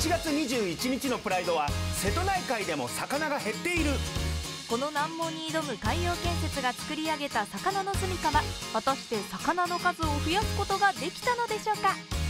1月21日のプライドは瀬戸内海でも魚が減っている。 この難問に挑む海洋建設が作り上げた魚の住処は果たして魚の数を増やすことができたのでしょうか。